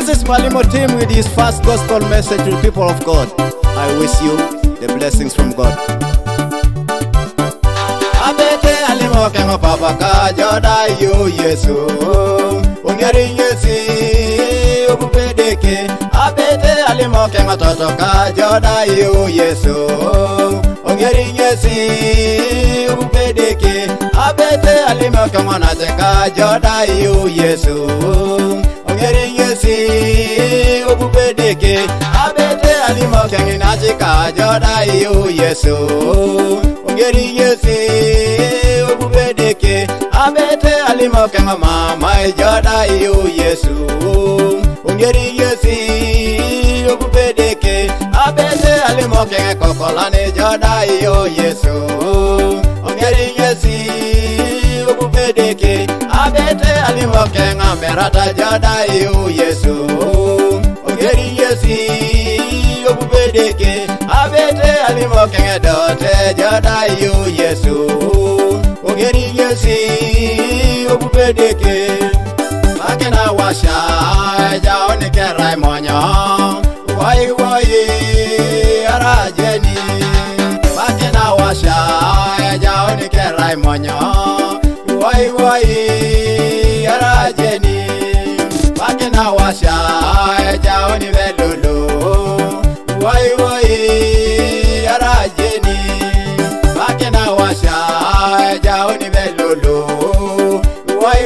This is Mwalimu Tim with his first gospel message to the people of God. I wish you the blessings from God. Abete alimo kengo papa ka joda yo Yesu ungeri ngesi ubupedeke. Abete alimo kengo toto ka joda yo Yesu ungeri ngesi ubupedeke. Abete alimo kengo nateka joda yo Yesu ungeri ngesi ubupedeke. Abete alimo kengo nateka joda yo Yesu ungeri ngesi ubupedeke. Abete alimo kengo mama joda yo Yesu ungeri ngesi ubupedeke. Abete alimo kengo kokolane joda yo Yesu ungeri ngesi ubupedeke. Abete alimo kengo merata joda yo Yesu ungeri ngesi ubupedeke. Abete alimo kengo dote joda yo Yesu ungeri ngesi ubupedeke. Makena washa jaone kerai monyo wai wai arajeni. Makena washa jaone kerai monyo wai wai arajeni. Makena washa jaone velulu wai wai arajeni. Makena washa jaone velulu wai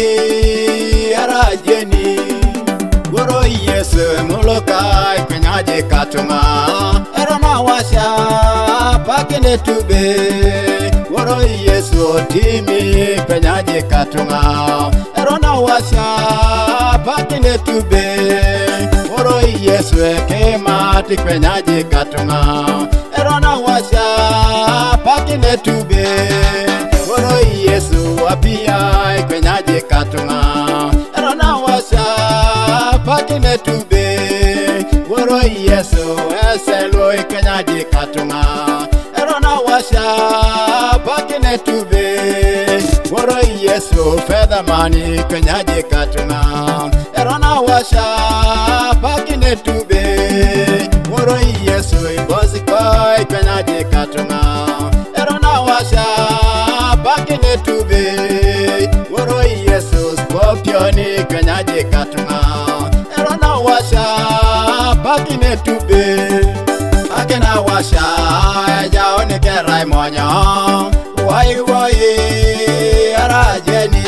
wai arajeni. Guru Yesu mulokai penyaje katuma erona washa pakene tube. Guru Yesu timi penyaje katuma erona washa pakene tube. Guru Yesu kema tikpenyaje katuma erona washa pakene tube. Guru Yesu apia ikpenyaje katuma erona washa pakene tube. Guru Yesu eselo ikpenyaje katuma erona washa pakene tube. Guru Yesu fedha mani ikpenyaje katuma erona washa pakene tube. Guru Yesu ibozi kwa ikpenyaje katuma erona washa pakene tube. Guru Yesu spopioni ikpenyaje katuma erona washa pakene tube. Makena washa jaone kerai monyo wai wai arajeni.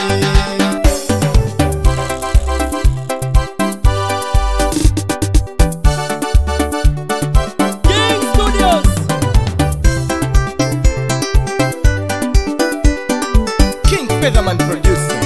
Featherman producer.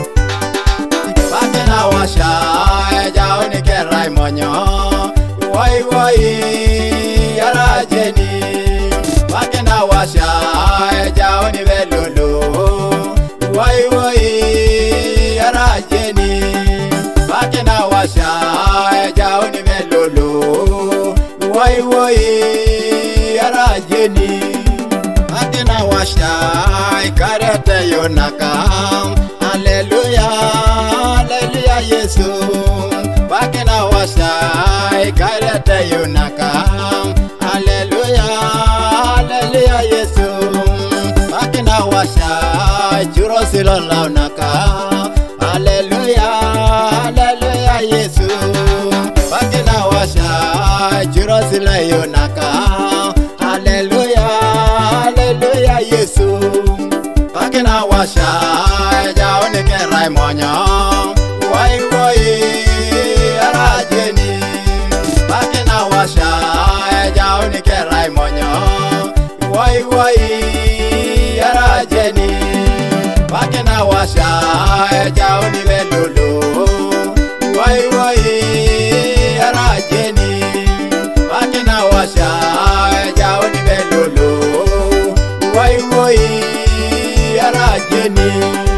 Makena washa jaone kerai monyo wai wai arajeni. Makena washa jaone velulu wai wai arajeni. Makena washa jaone velulu wai wai arajeni. Makena washa ikarete yonaka. Hallelujah, hallelujah Yesu. Makena washa ikarete yonaka. Hallelujah, hallelujah Yesu. Makena washa jurosilo launaka. Hallelujah, hallelujah Yesu. Makena washa jurosilo yonaka. Hallelujah, hallelujah Yesu. Makena washa jaone kerai monyo wai wai arajeni. Makena washa jaone kerai monyo wai wai arajeni. Makena washa jaone velulu wai wai arajeni. Makena washa jaone velulu wai wai arajeni.